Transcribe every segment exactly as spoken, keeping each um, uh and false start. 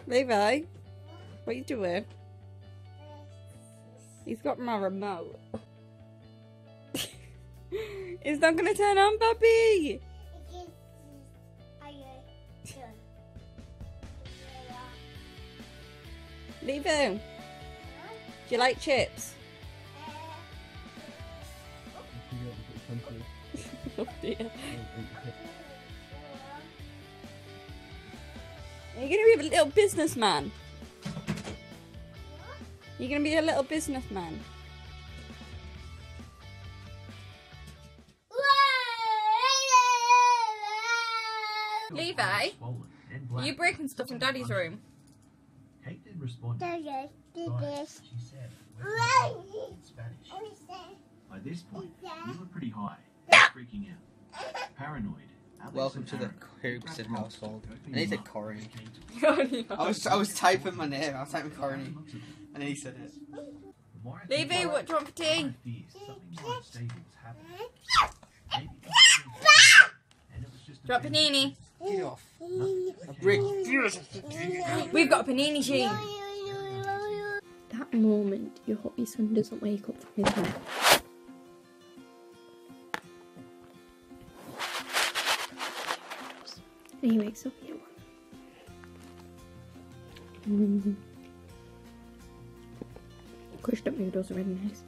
Levi, what are you doing? He's got my remote. It's not gonna turn on, puppy! Levi, do you like chips? Oh dear. Are you gonna be a little businessman? You're gonna be a little businessman. Levi, are you breaking stuff in Daddy's room? Kate did respond. Daddy, did this. She said, in Spanish. By this point, you were pretty high, freaking out, paranoid. Alex Welcome and to the Aaron Hoopson grabbed Ross, household. opened And he him said up Corey. and came to- Oh, I was I was typing my name. I was typing Corey, and then he said it. The more I think Levi, about what it, do you want for the more tea? I fear something more unstable was happening. Maybe it was and it was just a Drop bit- panini. Get off. Nothing A became brick. We've got a panini machine. That moment you hope your son doesn't wake up from his nap. And he wakes up, you know what? Mm. Crushed up noodles are really nice.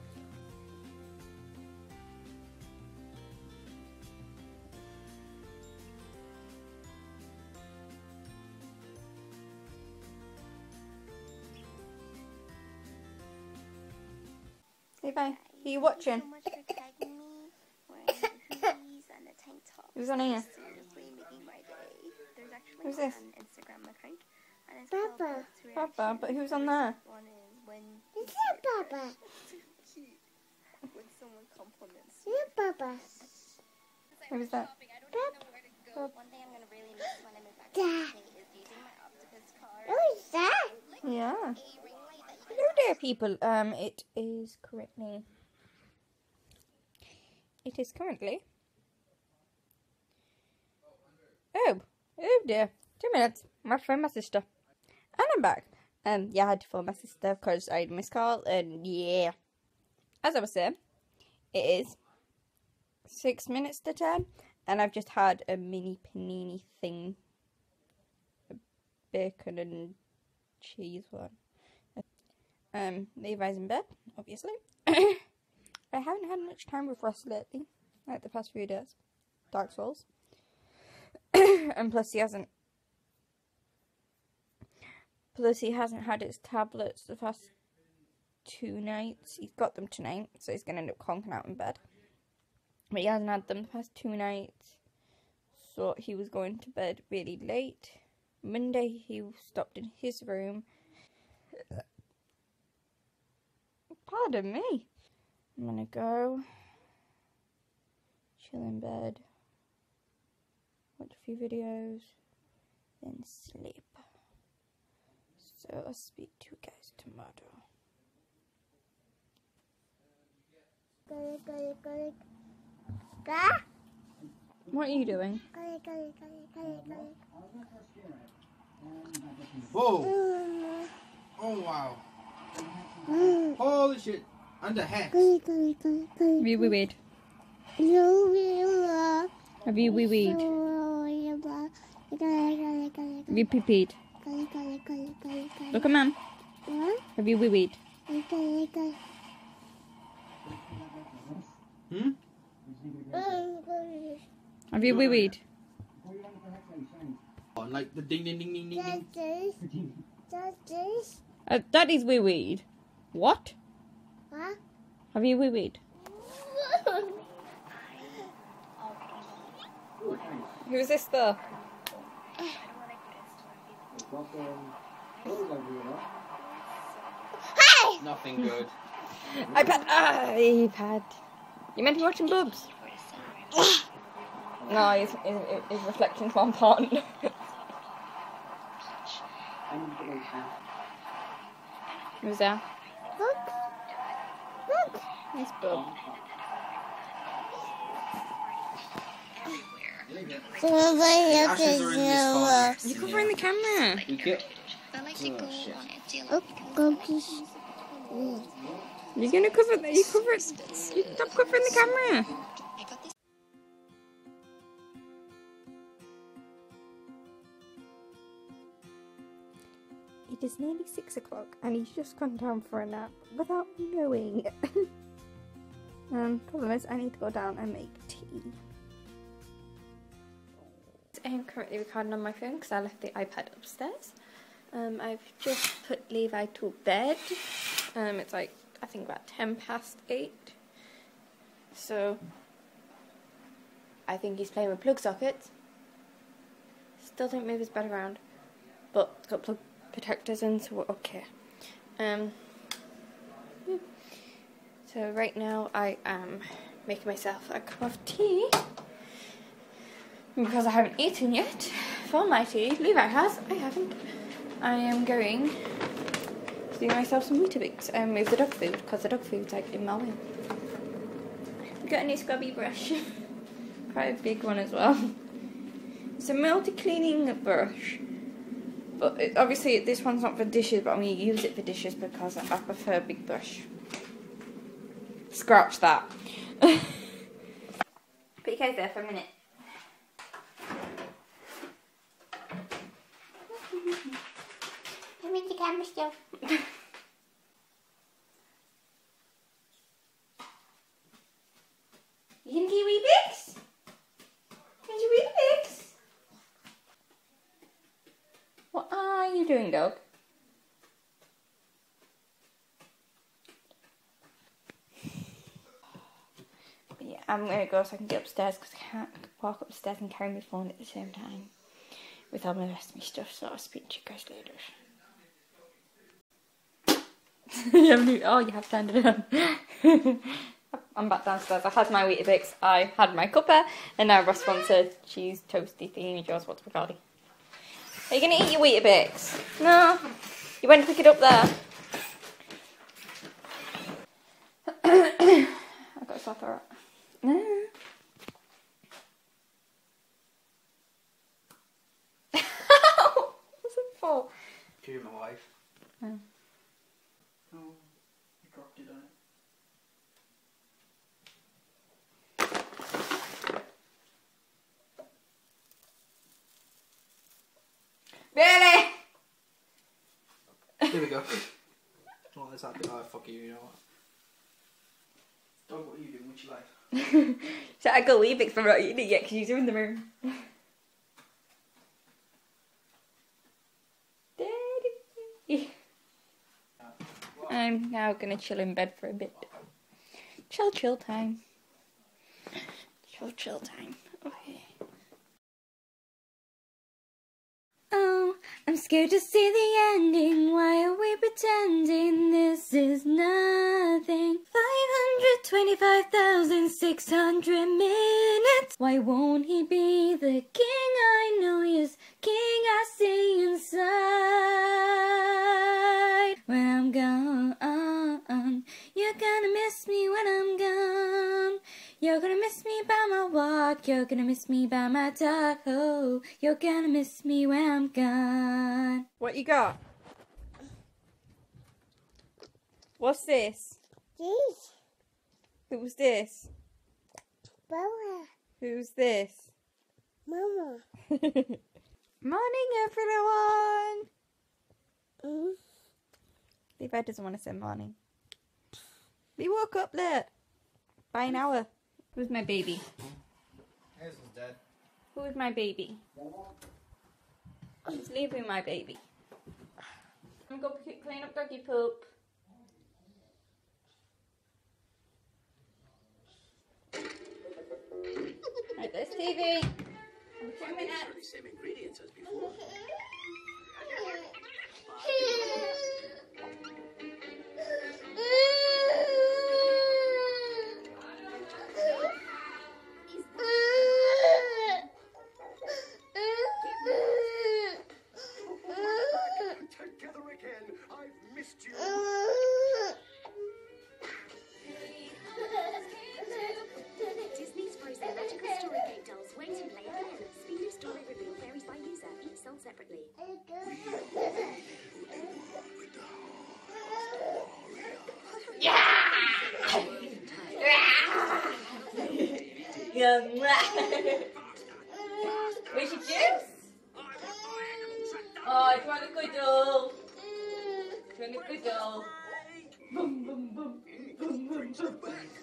Levi, are you watching? So much for tagging me, wearing hoodies and a tank top. Who's on here? Seriously making my day. There's actually Who's this? an Instagram account, and it's Papa. called What's Papa, Reaction. but who's on there? One is when Is that Papa? cute when someone compliments Is that Papa? Who's that? One thing I'm gonna really miss when I move back Dad. to Sydney is using my octopus card. Who's that? Yeah. A ring light that you Hello there, people. Um, it is currently. It is currently. Oh, oh dear. Two minutes. My phone, my sister, and I'm back. Um, yeah, I had to phone my sister because I had a missed call, and yeah. As I was saying, it is six minutes to ten, and I've just had a mini panini thing, a bacon and cheese one. Um, Levi's in bed, obviously. I haven't had much time with Ross lately, like the past few days. Dark Souls. And plus he hasn't Plus he hasn't had his tablets the past two nights. He's got them tonight, so he's gonna end up conking out in bed. But he hasn't had them the past two nights. So he was going to bed really late. Monday he stopped in his room. Pardon me. I'm gonna go chill in bed, watch a few videos, then sleep. So I'll speak to you guys tomorrow. Go, go, go. Go. What are you doing? Go, go, go, go, go. Whoa! Oh wow! Holy shit! Under hex. Go, go, go, go. Have you wee-weed? No, we will. Have you wee-weed? Have you pee-peed? Look at mum. Have you wee-weed? Hmm? Have you wee-weed? Oh, like the ding ding ding ding ding ding. Uh, Daddy's wee-weed. What? Huh? Have you wee-weed? Who's this though? Nothing good. iPad! Ah, iPad. You meant to be watching boobs? No, his, his, his reflection's one pond. Who's there? Look. Look. Nice boob. Ashes are in this corner. You're covering the camera. You get I like to go on it. Do you Oh, like cookies. You're gonna cover that. You cover it. You stop covering the camera. I got this. It is nearly six o'clock and he's just gone down for a nap without me knowing. um, problem is I need to go down and make tea. I am currently recording on my phone because I left the iPad upstairs. Um, I've just put Levi to bed. Um, it's like, I think about ten past eight. So, I think he's playing with plug sockets. Still don't move his bed around. But it's got plug protectors in, so we're okay. Um, yeah. So right now I am making myself a cup of tea. Because I haven't eaten yet for my tea. Levi has, I haven't. I am going to do myself some Weetabix and move the dog food, because the dog food's like in my way. I've got a new scrubby brush. Quite a big one as well. It's a multi-cleaning brush. But it, obviously this one's not for dishes, but I'm going to use it for dishes because I prefer a big brush. Scratch that. Put your case there for a minute. I'm in the camera still. You can do Weetabix? Can you Weetabix? What are you doing, dog? But yeah, I'm gonna go so I can get upstairs because I can't walk upstairs and carry my phone at the same time with all the rest of my stuff, so I'll speak to you guys later. you haven't, oh, you have turned it on. I'm back downstairs. I had my Weetabix, I had my cuppa, and now Ross wants a cheese toasty thingy. Yours, what's spaghetti? Are you going to eat your Weetabix? No. You went to pick it up there. I've got to slap her up. No. What's it for? To my wife. Oh. Oh, you dropped it on it. Really? Here we go. Oh, that's happy. Oh, fuck you, you know what? Dog, what are you doing? What's your life? So I got Weetabix, but I'm not eating it yet because you're in the room. Daddy. I'm now gonna chill in bed for a bit. Chill, chill time. Chill, chill time. Okay. Oh, I'm scared to see the ending. Why are we pretending this is nothing? five hundred twenty-five thousand six hundred minutes. Why won't he be the king? I know he is king. I see inside. When I'm gone, you're gonna miss me when I'm gone. You're gonna miss me by my walk, you're gonna miss me by my talk, oh, you're gonna miss me when I'm gone. What you got? What's this? This. Who's this? Mama. Who's this? Mama. Morning, everyone! Mm. Levi doesn't want to say morning. We woke up late. By an hour. Who's my baby? Hazel's dead. Who is my baby? Just leave me my baby. I'm gonna go pick, clean up doggy poop. Right, there's T V. Two minutes. The same ingredients as before. Together again. I've missed you. Disney's Frozen Magical Story Cake Dolls. Wait and play again. Speed of story reveal varies by user. Each sold separately. Yum. Where's your chips? Oh, do you want a cuddle? Do you want a cuddle? Boom, boom, boom. Boom, boom, boom.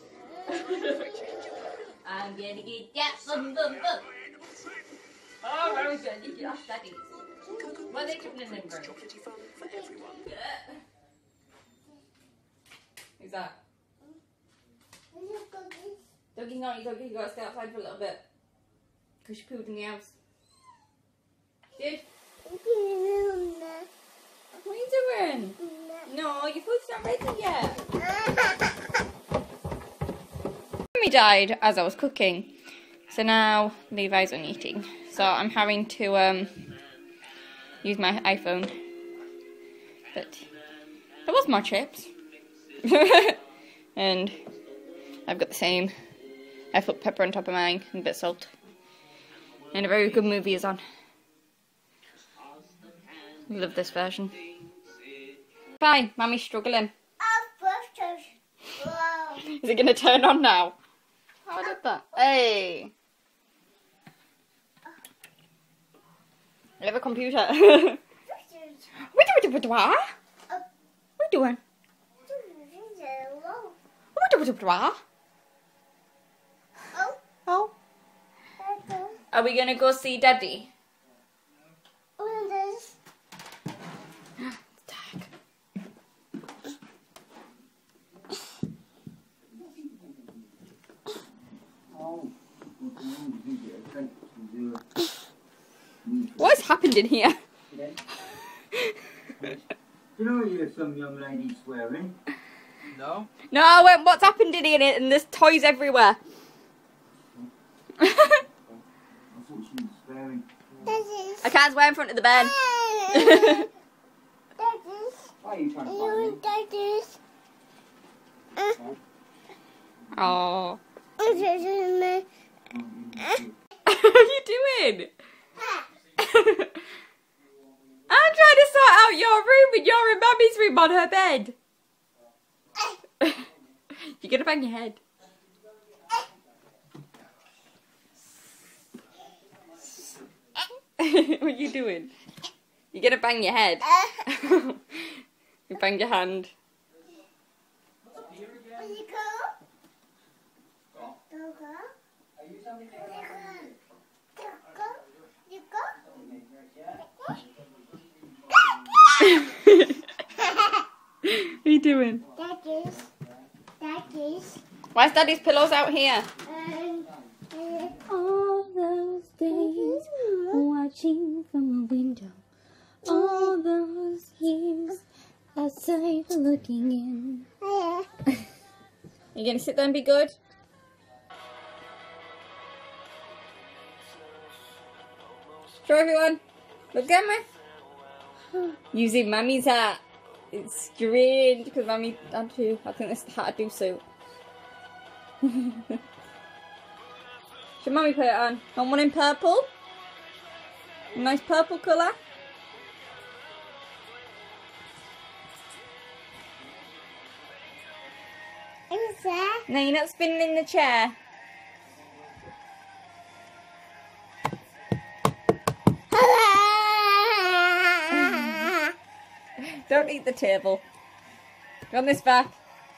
I'm gonna get that. Boom, boom, boom. Oh, very good. Did you ask daddies? What are they doing in them room? Who's that? Dougie's not your doggy. You gotta stay outside for a little bit. Because you pooed in the house. Dude? What are you doing? No, your food's not ready yet. Mummy died as I was cooking. So now Levi's on eating. So I'm having to um use my iPhone. But there was more chips. And I've got the same. I put pepper on top of mine and a bit of salt. And a very good movie is on. Love this version. Fine, Mummy's struggling. Is it going to turn on now? How did that? Hey! I have a computer. What are you doing? What are you doing? Oh. Are we going to go see Daddy? What's happened in here? Do you know you're some young lady swearing? No? No, I went, what's happened in here? And there's toys everywhere. I thought she was swearing. I can't swear in front of the bed. Why are you trying to find me? Oh. Oh, What are you doing? I'm trying to sort out your room and you're in Mummy's room on her bed. You're gonna bang your head. What are you doing? You're gonna bang your head. You bang your hand. What are you doing? Daddy's, Daddy's, Why's Daddy's pillows out here? um, uh, All those days watching from a window. All those years outside looking in. uh, You gonna sit there and be good? Show everyone. Look at me. Using Mummy's hat. It's strange because Mummy had to. I think this is the hat I do suit. Should Mummy put it on? Want one in purple? A nice purple colour? is that? No, you're not spinning in the chair. Don't eat the table. Go on this back.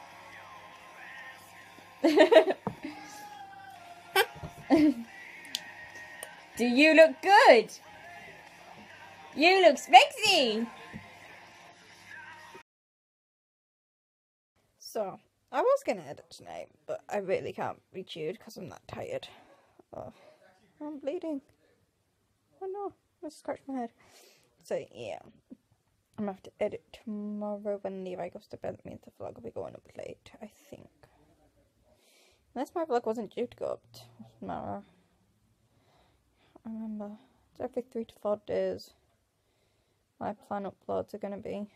Do you look good? You look sexy. So, I was going to edit tonight, but I really can't be chewed because I'm that tired. Oh, I'm bleeding. Oh no, I scratched my head. So, yeah. I'm going to have to edit tomorrow when Levi goes to bed. That means the vlog will be going up late, I think. Unless my vlog wasn't due to go up tomorrow. I remember. It's every three to four days my plan uploads are going to be.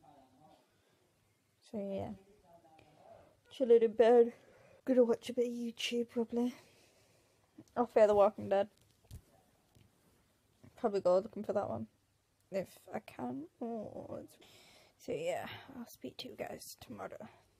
So, yeah. Chilling in bed. Gonna watch a bit of YouTube, probably. Or Fear the Walking Dead. Probably go looking for that one. If I can. Oh, so yeah, I'll speak to you guys tomorrow.